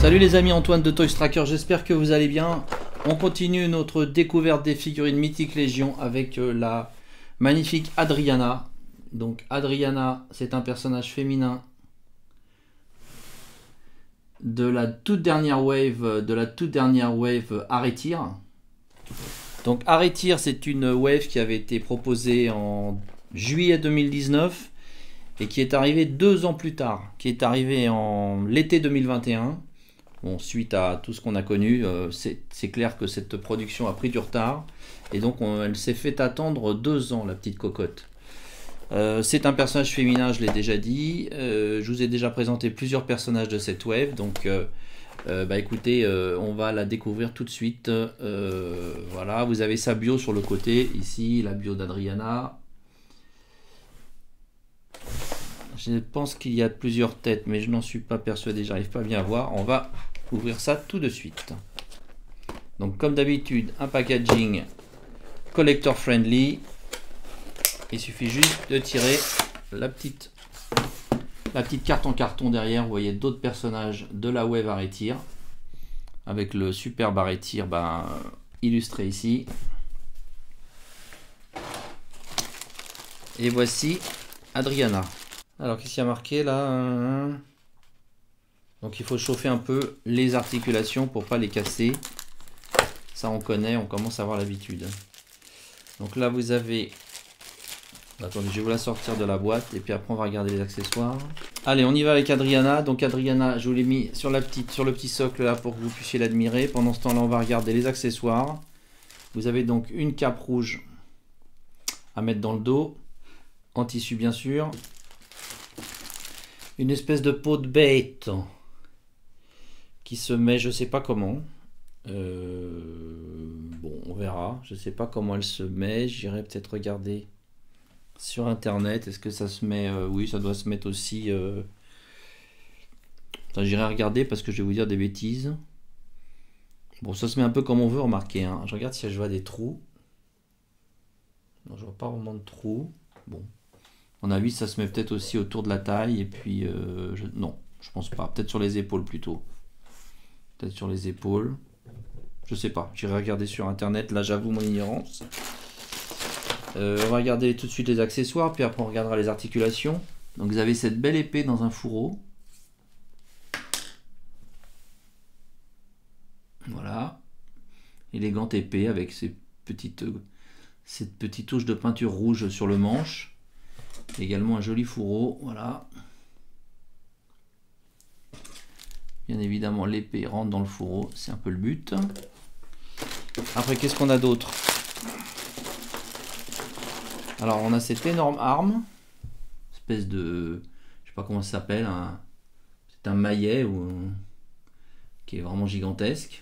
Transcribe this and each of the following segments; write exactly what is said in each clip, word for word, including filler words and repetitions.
Salut les amis, Antoine de Toys Tracker, j'espère que vous allez bien. On continue notre découverte des figurines Mythic Légion avec euh, la magnifique Adriana. Donc Adriana, c'est un personnage féminin de la toute dernière wave, de la toute dernière wave Aretyr. Donc Aretyr, c'est une wave qui avait été proposée en juillet deux mille dix-neuf et qui est arrivée deux ans plus tard, qui est arrivée en l'été deux mille vingt et un. Bon, suite à tout ce qu'on a connu, euh, c'est clair que cette production a pris du retard et donc on, elle s'est fait attendre deux ans, la petite cocotte. Euh, c'est un personnage féminin, je l'ai déjà dit. Euh, je vous ai déjà présenté plusieurs personnages de cette wave, donc euh, euh, bah écoutez, euh, on va la découvrir tout de suite. Euh, voilà, vous avez sa bio sur le côté, ici la bio d'Adriana. Je pense qu'il y a plusieurs têtes, mais je n'en suis pas persuadé, j'arrive pas bien à voir. On va ouvrir ça tout de suite. Donc comme d'habitude, un packaging collector friendly. Il suffit juste de tirer la petite, la petite carte en carton derrière. Vous voyez d'autres personnages de la wave Aretyr, avec le superbe Aretyr ben, illustré ici. Et voici Adriana. Alors, qu'est-ce qu'il y a marqué là? Donc, il faut chauffer un peu les articulations pour pas les casser. Ça, on connaît, on commence à avoir l'habitude. Donc là, vous avez... Attendez, je vais vous la sortir de la boîte et puis après, on va regarder les accessoires. Allez, on y va avec Adriana. Donc, Adriana, je vous l'ai mis sur, la petite, sur le petit socle là pour que vous puissiez l'admirer. Pendant ce temps-là, on va regarder les accessoires. Vous avez donc une cape rouge à mettre dans le dos, en tissu bien sûr. Une espèce de peau de bête qui se met, je sais pas comment. Euh, bon, on verra. Je sais pas comment elle se met. J'irai peut-être regarder sur internet. Est-ce que ça se met? euh, Oui, ça doit se mettre aussi. Euh... J'irai regarder parce que je vais vous dire des bêtises. Bon, ça se met un peu comme on veut, remarquer. Hein. Je regarde si je vois des trous. Non, je vois pas vraiment de trous. Bon. À mon avis, ça se met peut-être aussi autour de la taille. Et puis, euh, je, non, je pense pas. Peut-être sur les épaules plutôt. Peut-être sur les épaules. Je sais pas. J'irai regarder sur internet. Là, j'avoue mon ignorance. Euh, on va regarder tout de suite les accessoires. Puis après, on regardera les articulations. Donc, vous avez cette belle épée dans un fourreau. Voilà. Élégante épée avec ces petites, cette petite touche de peinture rouge sur le manche. Également un joli fourreau, voilà. Bien évidemment, l'épée rentre dans le fourreau, c'est un peu le but. Après, qu'est-ce qu'on a d'autre? Alors, on a cette énorme arme, espèce de, je sais pas comment ça s'appelle, un, c'est un maillet ou un, qui est vraiment gigantesque.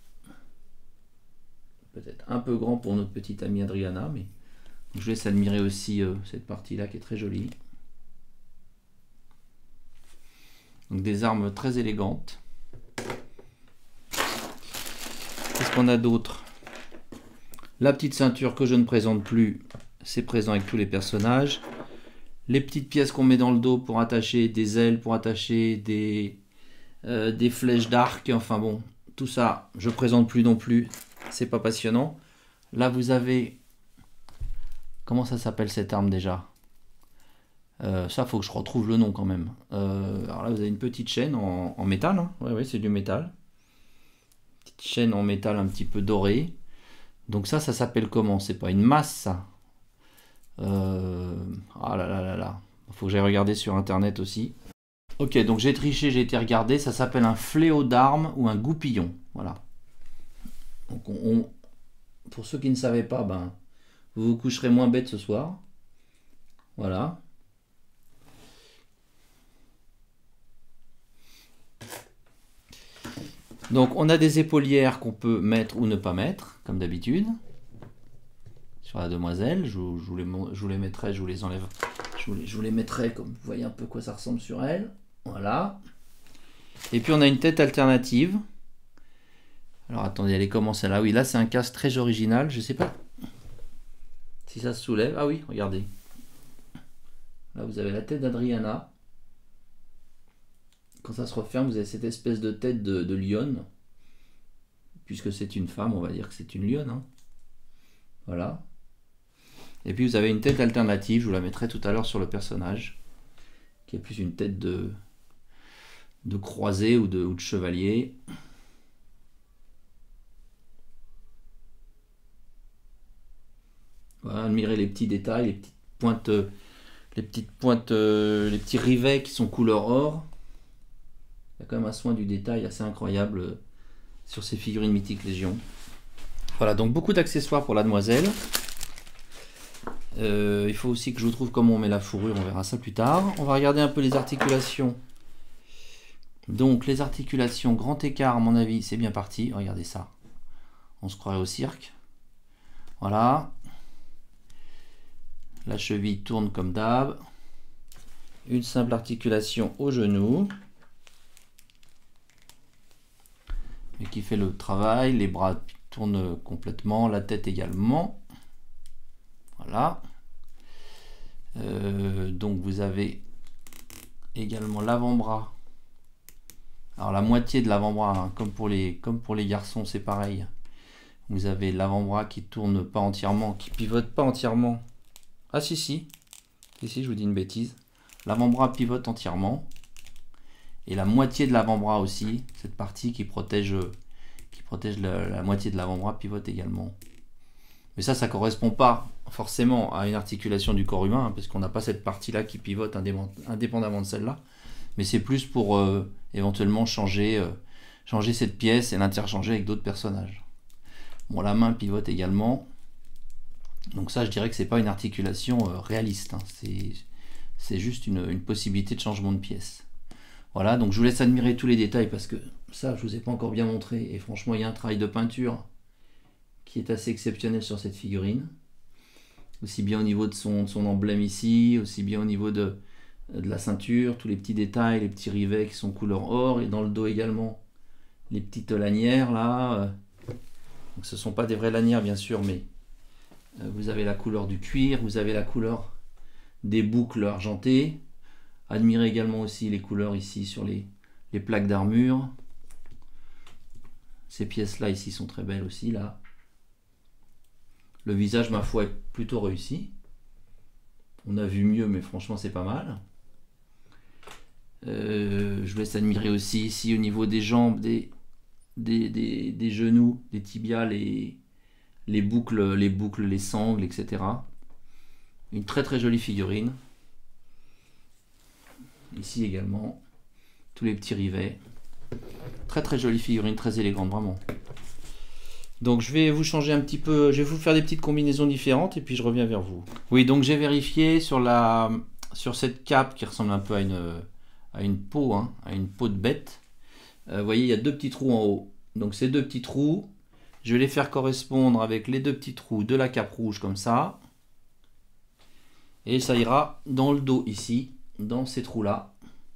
Peut-être un peu grand pour notre petite amie Adriana, mais je laisse admirer aussi euh, cette partie-là qui est très jolie. Donc des armes très élégantes. Qu'est-ce qu'on a d'autre? La petite ceinture que je ne présente plus, c'est présent avec tous les personnages. Les petites pièces qu'on met dans le dos pour attacher des ailes, pour attacher des, euh, des flèches d'arc. Enfin bon, tout ça, je ne présente plus non plus. C'est pas passionnant. Là, vous avez... Comment ça s'appelle cette arme déjà? euh, Ça, faut que je retrouve le nom quand même. Euh, alors là, vous avez une petite chaîne en, en métal. Hein. Ouais, ouais, c'est du métal. Petite chaîne en métal un petit peu dorée. Donc ça, ça s'appelle comment? C'est pas une masse, ça. Euh... Ah là là là là. Faut que j'aille regarder sur internet aussi. Ok, donc j'ai triché, j'ai été regardé. Ça s'appelle un fléau d'armes ou un goupillon. Voilà. Donc on, on... Pour ceux qui ne savaient pas, ben... vous vous coucherez moins bête ce soir. Voilà. Donc on a des épaulières qu'on peut mettre ou ne pas mettre, comme d'habitude. Sur la demoiselle, je, je, vous les, je vous les mettrai, je vous les enlève. Je vous les, je vous les mettrai comme vous voyez un peu quoi ça ressemble sur elle. Voilà. Et puis on a une tête alternative. Alors attendez, elle est comment celle-là? Oui, là c'est un casque très original, je sais pas si ça se soulève. Ah oui, regardez. Là, vous avez la tête d'Adriana. quand ça se referme, vous avez cette espèce de tête de, de lionne. Puisque c'est une femme, on va dire que c'est une lionne. Hein. Voilà. Et puis vous avez une tête alternative, je vous la mettrai tout à l'heure sur le personnage, qui est plus une tête de, de croisé ou de, ou de chevalier. Voilà, admirez les petits détails, les petites pointes, les petites pointes, les petits rivets qui sont couleur or. Il y a quand même un soin du détail assez incroyable sur ces figurines mythiques Légion. Voilà, donc beaucoup d'accessoires pour la demoiselle. Euh, il faut aussi que je vous trouve comment on met la fourrure, on verra ça plus tard. On va regarder un peu les articulations. Donc les articulations, grand écart à mon avis, c'est bien parti. Regardez ça. On se croirait au cirque. Voilà. La cheville tourne comme d'hab. Une simple articulation au genou. Et qui fait le travail. Les bras tournent complètement, la tête également. Voilà. Euh, donc vous avez également l'avant-bras. Alors la moitié de l'avant-bras, hein, comme pour les comme pour les garçons, c'est pareil. Vous avez l'avant-bras qui tourne pas entièrement, qui pivote pas entièrement. Ah si si. Ici je vous dis une bêtise. L'avant-bras pivote entièrement. Et la moitié de l'avant-bras aussi, cette partie qui protège qui protège la, la moitié de l'avant-bras pivote également. Mais ça, ça ne correspond pas forcément à une articulation du corps humain, hein, parce qu'on n'a pas cette partie-là qui pivote indépendamment de celle-là. Mais c'est plus pour euh, éventuellement changer, euh, changer cette pièce et l'interchanger avec d'autres personnages. Bon, la main pivote également. Donc ça, je dirais que c'est pas une articulation euh, réaliste. Hein. C'est juste une, une possibilité de changement de pièce. Voilà, donc je vous laisse admirer tous les détails, parce que ça, je ne vous ai pas encore bien montré. Et franchement, il y a un travail de peinture qui est assez exceptionnel sur cette figurine, aussi bien au niveau de son, de son emblème ici, aussi bien au niveau de, de la ceinture, tous les petits détails, les petits rivets qui sont couleur or, et dans le dos également, les petites lanières là. Donc ce ne sont pas des vraies lanières bien sûr, mais vous avez la couleur du cuir, vous avez la couleur des boucles argentées. Admirez également aussi les couleurs ici sur les, les plaques d'armure. Ces pièces là ici sont très belles aussi là. Le visage, ma foi, est plutôt réussi. On a vu mieux, mais franchement, c'est pas mal. Euh, je vous laisse admirer aussi ici au niveau des jambes, des, des, des, des genoux, des tibias, les, les boucles, les boucles, les sangles, et cetera. Une très très jolie figurine. Ici également, tous les petits rivets. Très très jolie figurine, très élégante, vraiment. Donc je vais vous changer un petit peu, je vais vous faire des petites combinaisons différentes et puis je reviens vers vous. Oui, donc j'ai vérifié sur, la, sur cette cape qui ressemble un peu à une, à une peau, hein, à une peau de bête. Euh, vous voyez, il y a deux petits trous en haut. Donc ces deux petits trous, je vais les faire correspondre avec les deux petits trous de la cape rouge comme ça. Et ça ira dans le dos ici, dans ces trous-là.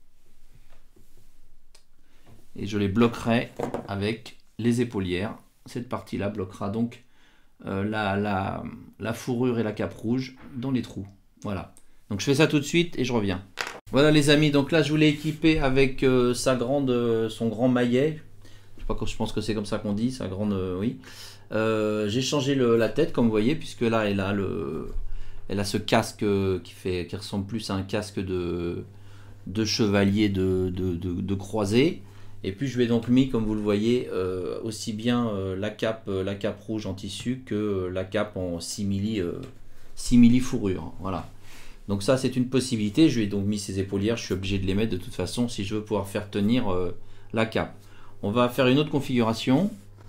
Et je les bloquerai avec les épaulières. Cette partie-là bloquera donc euh, la, la, la fourrure et la cape rouge dans les trous. Voilà. Donc je fais ça tout de suite et je reviens. Voilà les amis, donc là je voulais équiper avec euh, sa grande, euh, son grand maillet. Je sais pas, je pense que c'est comme ça qu'on dit, sa grande, euh, oui. Euh, J'ai changé le, la tête comme vous voyez, puisque là elle a, le, elle a ce casque qui, fait, qui ressemble plus à un casque de, de chevalier de, de, de, de croisée. Et puis je lui ai donc mis, comme vous le voyez, euh, aussi bien euh, la, cape, euh, la cape rouge en tissu que euh, la cape en simili, euh, simili fourrure. Voilà. Donc ça c'est une possibilité. Je lui ai donc mis ces épaulières, je suis obligé de les mettre de toute façon si je veux pouvoir faire tenir euh, la cape. On va faire une autre configuration.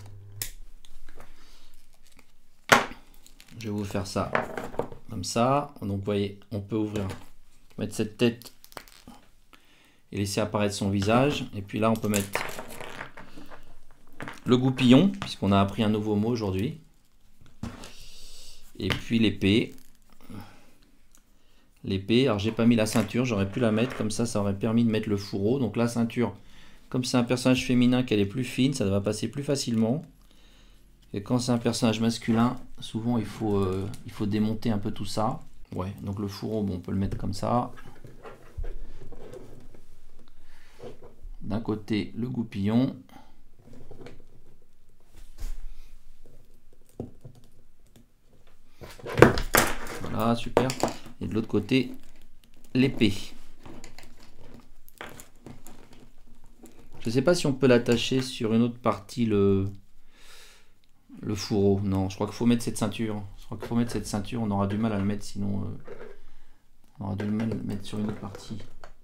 Je vais vous faire ça comme ça. Donc vous voyez, on peut ouvrir, mettre cette tête et laisser apparaître son visage. Et puis là, on peut mettre le goupillon, puisqu'on a appris un nouveau mot aujourd'hui. Et puis l'épée. L'épée, alors j'ai pas mis la ceinture, j'aurais pu la mettre, comme ça, ça aurait permis de mettre le fourreau. Donc la ceinture, comme c'est un personnage féminin, qu'elle est plus fine, ça va passer plus facilement. Et quand c'est un personnage masculin, souvent il faut, euh, il faut démonter un peu tout ça. Ouais, donc le fourreau, bon, on peut le mettre comme ça. d'un côté le goupillon. Voilà, super. Et de l'autre côté, l'épée. Je ne sais pas si on peut l'attacher sur une autre partie, le, le fourreau. Non, je crois qu'il faut mettre cette ceinture. Je crois qu'il faut mettre cette ceinture. On aura du mal à le mettre, sinon euh, on aura du mal à le mettre sur une autre partie.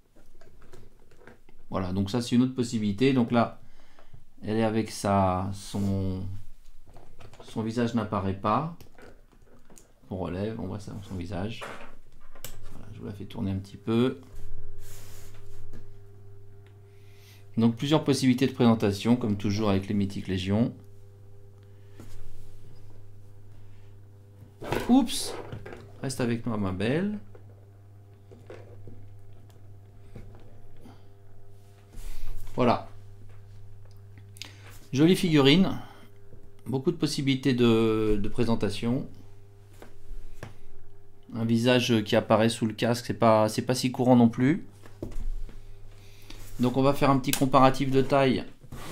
Voilà, donc ça c'est une autre possibilité. Donc là, elle est avec sa, son, son visage n'apparaît pas. On relève, on voit ça dans son visage. Voilà, je vous la fais tourner un petit peu. Donc plusieurs possibilités de présentation, comme toujours avec les Mythiques Légions. Oups, reste avec moi ma belle. Voilà. Jolie figurine. Beaucoup de possibilités de, de présentation. Un visage qui apparaît sous le casque, c'est pas, c'est pas si courant non plus. Donc on va faire un petit comparatif de taille.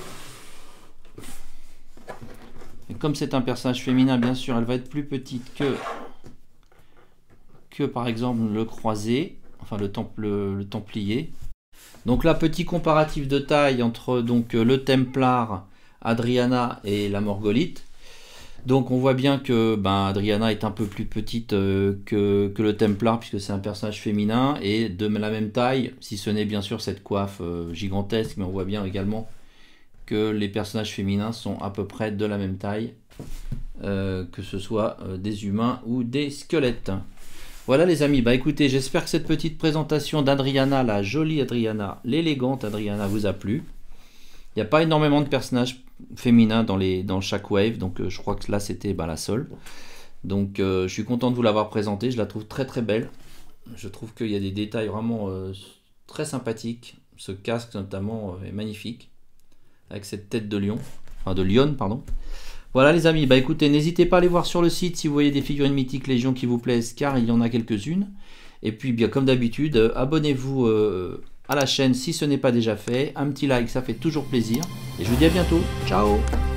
Et comme c'est un personnage féminin, bien sûr, elle va être plus petite que, que par exemple le croisé, enfin le, temple, le templier. Donc là, petit comparatif de taille entre donc, le Templar, Adriana et la Morgolite. Donc on voit bien que ben, Adriana est un peu plus petite euh, que, que le Templar, puisque c'est un personnage féminin et de la même taille, si ce n'est bien sûr cette coiffe euh, gigantesque, mais on voit bien également que les personnages féminins sont à peu près de la même taille, euh, que ce soit euh, des humains ou des squelettes. Voilà les amis, bah écoutez, j'espère que cette petite présentation d'Adriana, la jolie Adriana, l'élégante Adriana vous a plu. Il n'y a pas énormément de personnages féminins dans, les, dans chaque wave, donc euh, je crois que là c'était bah, la seule. Donc euh, je suis content de vous l'avoir présentée, je la trouve très très belle. Je trouve qu'il y a des détails vraiment euh, très sympathiques. Ce casque notamment euh, est magnifique, avec cette tête de lion, enfin de lionne pardon. Voilà les amis, bah écoutez, n'hésitez pas à aller voir sur le site si vous voyez des figurines Mythiques Légion qui vous plaisent, car il y en a quelques-unes. Et puis bien comme d'habitude, euh, abonnez-vous euh, à la chaîne si ce n'est pas déjà fait. Un petit like, ça fait toujours plaisir. Et je vous dis à bientôt. Ciao!